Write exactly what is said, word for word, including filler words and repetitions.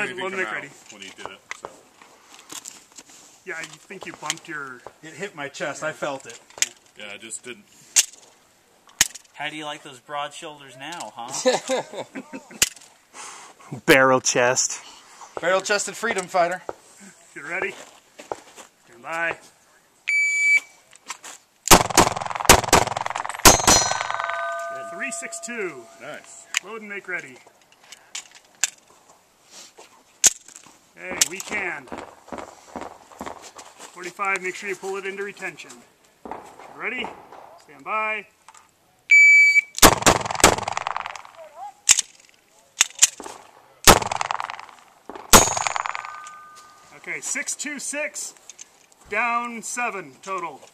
load, anything load come make out ready. when he did it. So. Yeah, you think you bumped your... It hit my chest. I felt it. Yeah, I just didn't. How do you like those broad shoulders now, huh? Barrel chest. Barrel-chested freedom fighter. Get ready. Stand by. three six two. Nice. Load and make ready. Okay, we can. forty-five, make sure you pull it into retention. Ready? Stand by. Okay, six two six, down seven total.